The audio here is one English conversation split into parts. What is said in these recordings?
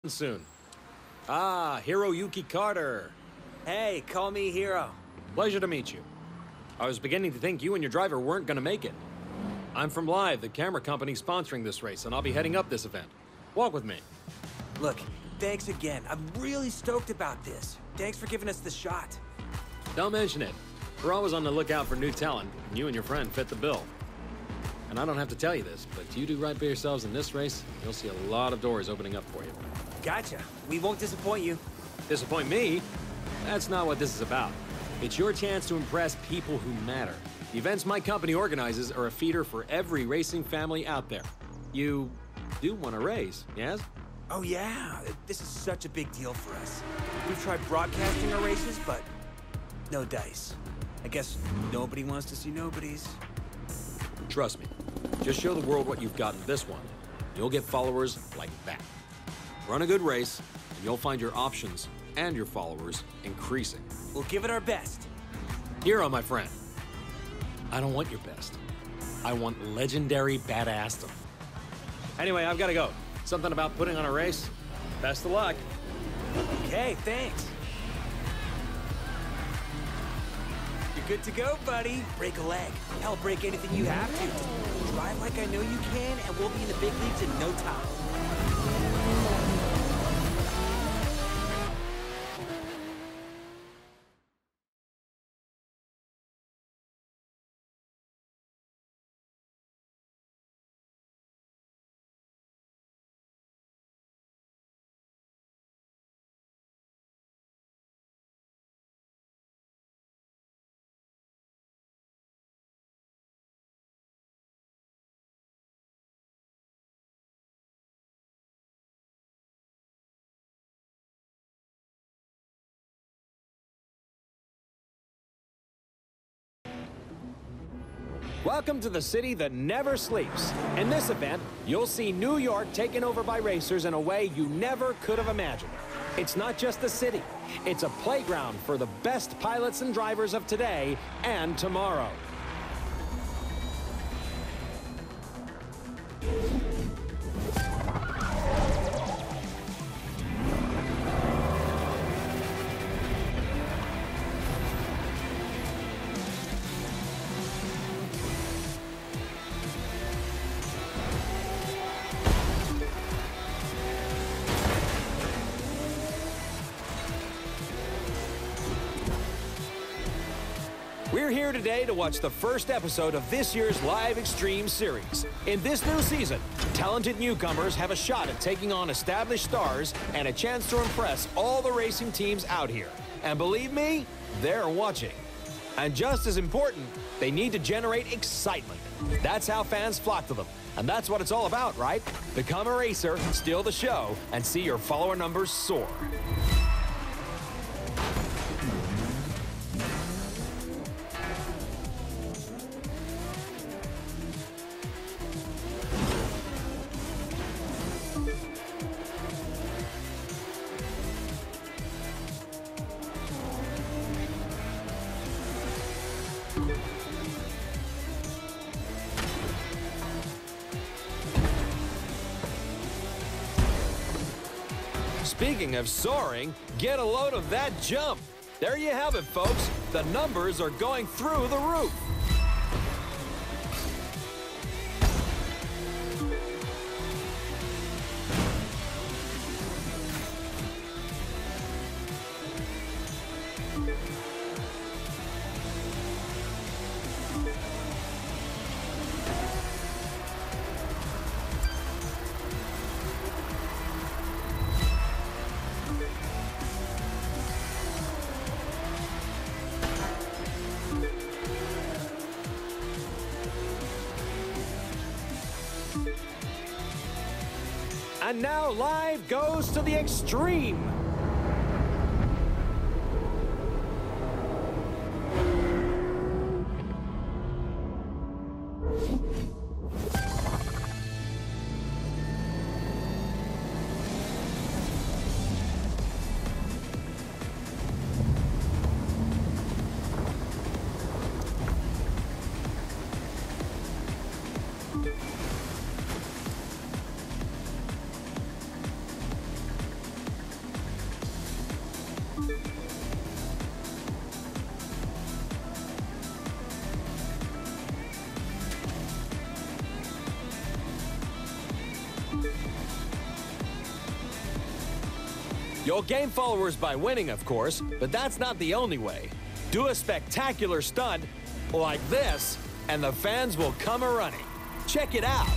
Soon. Ah, Hiroyuki Carter. Hey, call me Hiro. Pleasure to meet you. I was beginning to think you and your driver weren't gonna make it. I'm from Live, the camera company sponsoring this race, and I'll be heading up this event. Walk with me. Look, thanks again. I'm really stoked about this. Thanks for giving us the shot. Don't mention it. We're always on the lookout for new talent, and you and your friend fit the bill. And I don't have to tell you this, but you do right by yourselves in this race, you'll see a lot of doors opening up for you. Gotcha. We won't disappoint you. Disappoint me? That's not what this is about. It's your chance to impress people who matter. The events my company organizes are a feeder for every racing family out there. You do want to race, yes? Oh yeah, this is such a big deal for us. We've tried broadcasting our races, but no dice. I guess nobody wants to see nobodies. Trust me. Just show the world what you've got in this one. You'll get followers like that. Run a good race, and you'll find your options and your followers increasing. We'll give it our best. Hiro, my friend. I don't want your best. I want legendary badassdom. Anyway, I've got to go. Something about putting on a race. Best of luck. Okay, thanks. You're good to go, buddy. Break a leg. Hell, break anything you have to. Just drive like I know you can, and we'll be in the big leagues in no time. Welcome to the city that never sleeps. In this event, you'll see New York taken over by racers in a way you never could have imagined. It's not just a city, it's a playground for the best pilots and drivers of today and tomorrow. We're here today to watch the first episode of this year's Live Extreme series. In this new season, talented newcomers have a shot at taking on established stars and a chance to impress all the racing teams out here. And believe me, they're watching. And just as important, they need to generate excitement. That's how fans flock to them. And that's what it's all about, right? Become a racer, steal the show, and see your follower numbers soar. Speaking of soaring, get a load of that jump. There you have it, folks. The numbers are going through the roof. And now Live goes to the extreme. You'll gain followers by winning, of course, but that's not the only way. Do a spectacular stunt like this, and the fans will come a-running. Check it out.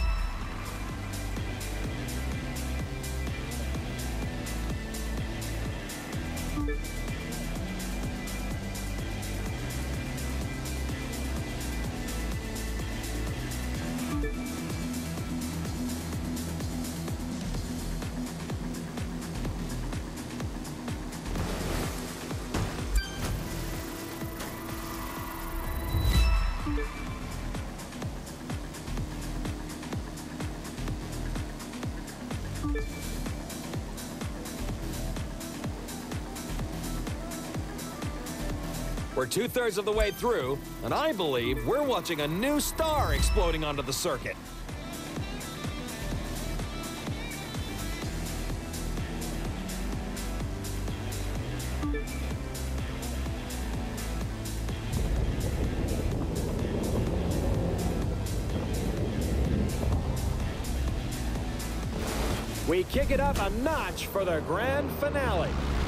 We're 2/3 of the way through, and I believe we're watching a new star exploding onto the circuit. We kick it up a notch for the grand finale.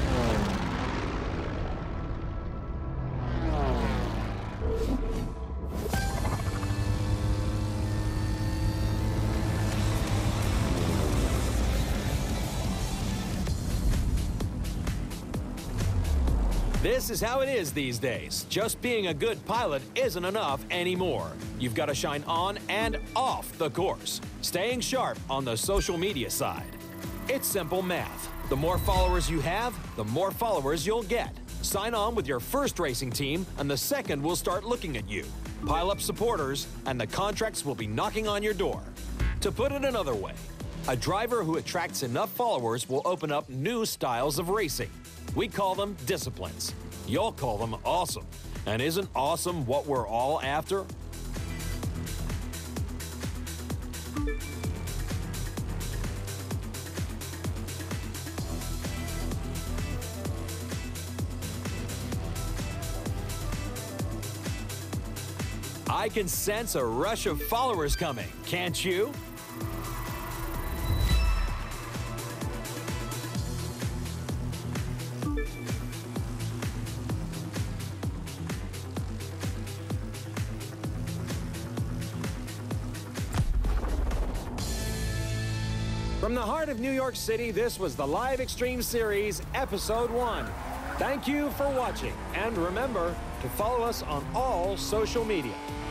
This is how it is these days. Just being a good pilot isn't enough anymore. You've got to shine on and off the course, staying sharp on the social media side. It's simple math. The more followers you have, the more followers you'll get. Sign on with your first racing team, and the second will start looking at you. Pile up supporters, and the contracts will be knocking on your door. To put it another way, a driver who attracts enough followers will open up new styles of racing. We call them disciplines. You'll call them awesome. And isn't awesome what we're all after? I can sense a rush of followers coming, can't you? From the heart of New York City, this was the Live Extreme Series, Episode 1. Thank you for watching, and remember to follow us on all social media.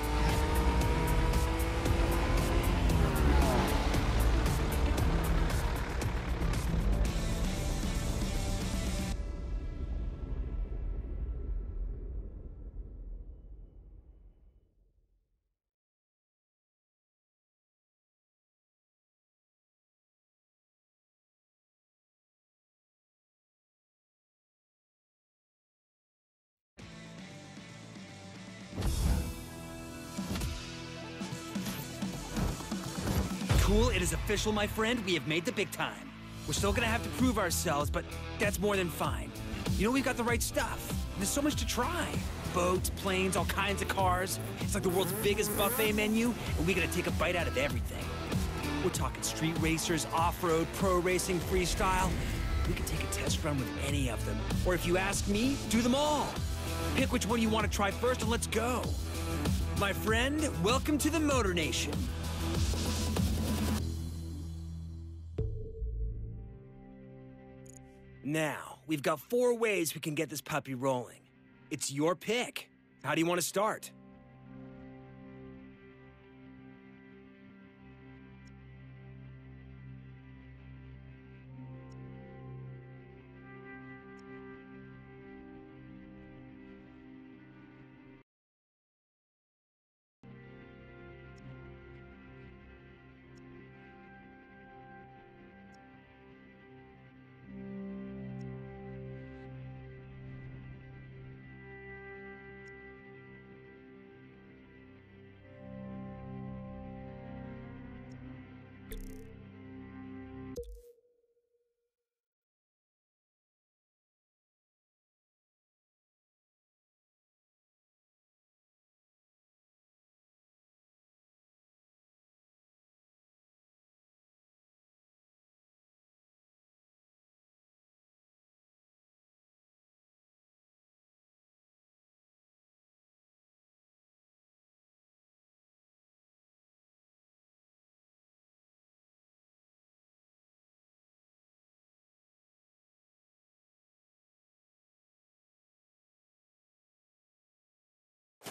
Cool, it is official, my friend. We have made the big time. We're still gonna have to prove ourselves, but that's more than fine. You know, we've got the right stuff. There's so much to try. Boats, planes, all kinds of cars. It's like the world's biggest buffet menu, and we gotta take a bite out of everything. We're talking street racers, off-road, pro racing, freestyle. We can take a test run with any of them. Or if you ask me, do them all. Pick which one you want to try first and let's go. My friend, welcome to the Motor Nation. Now, we've got 4 ways we can get this puppy rolling. It's your pick. How do you want to start?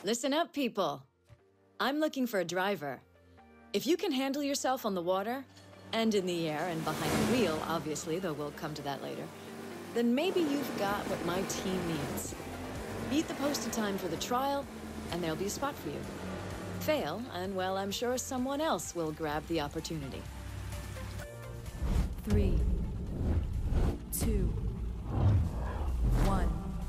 Listen up, people. I'm looking for a driver. If you can handle yourself on the water, and in the air, and behind the wheel, obviously, though we'll come to that later, then maybe you've got what my team needs. Beat the posted time for the trial, and there'll be a spot for you. Fail, and well, I'm sure someone else will grab the opportunity. 3, 2, 1.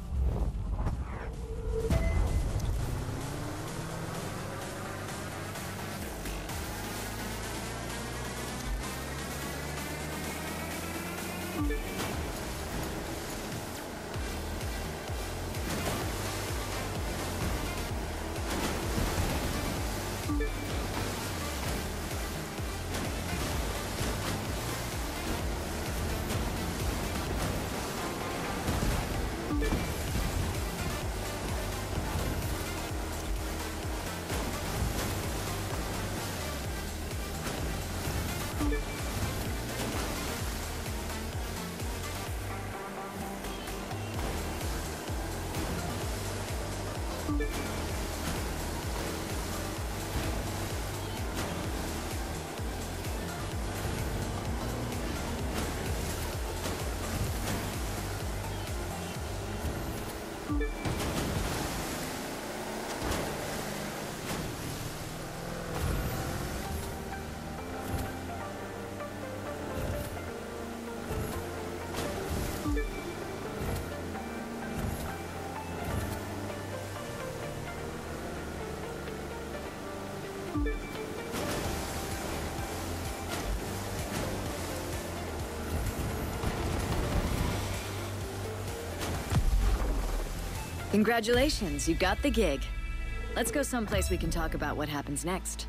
Congratulations, you got the gig. Let's go someplace we can talk about what happens next.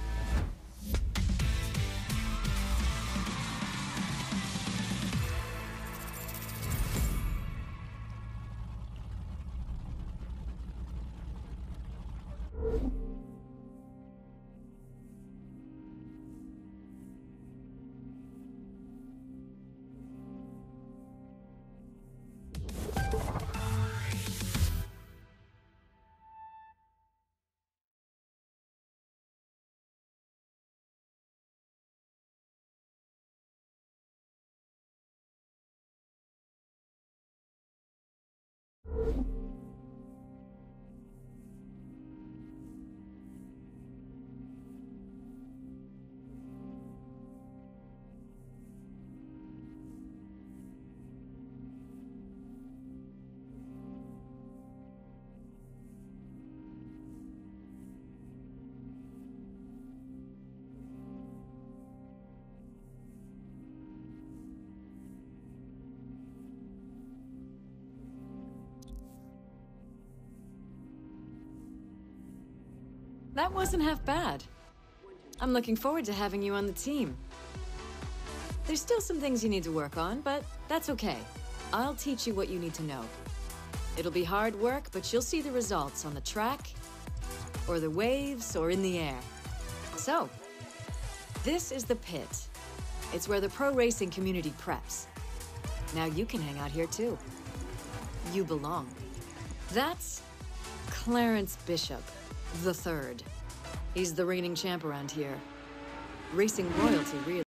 That wasn't half bad. I'm looking forward to having you on the team. There's still some things you need to work on, but that's okay. I'll teach you what you need to know. It'll be hard work, but you'll see the results on the track, or the waves, or in the air. So, this is the pit. It's where the pro racing community preps. Now you can hang out here too. You belong. That's Clarence Bishop the Third. He's the reigning champ around here. Racing royalty, really.